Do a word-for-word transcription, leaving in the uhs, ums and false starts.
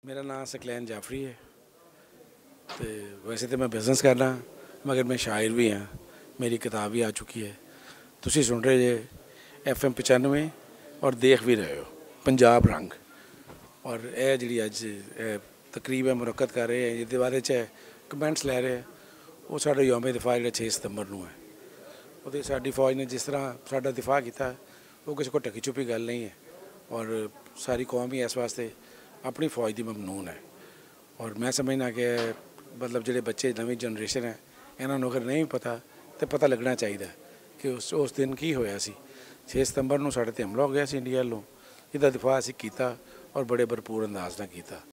मेरा नाम सकलैन जाफरी है। तो वैसे तो मैं बिजनेस करना मगर मैं शायर भी हाँ, मेरी किताब भी आ चुकी है। तुसी सुन रहे जे एफ एम पचानवे और देख भी रहे हो पंजाब रंग। और यह जी अज तकरीब है मुनक्कद कर रहे हैं जिसके बारे च कमेंट्स लै रहे हैं वो साढ़ा यौम दिफा जो छे सितंबर नूं है। वो साडी फौज ने जिस तरह साडा दिफा किया वो किसी को ढकी छुपी गल नहीं है और सारी कौम ही इस वास्ते अपनी फौज की ममनून है। और मैं समझना कि मतलब जोड़े बच्चे नवी जनरेशन है इन्होंने अगर नहीं पता तो पता लगना चाहिए कि उस उस दिन की होया सी। छे सितंबर नूं साडे ते हमला हो गया सी इंडिया वालों, इसका दिफा असीं कीता और बड़े भरपूर अंदाज नाल कीता।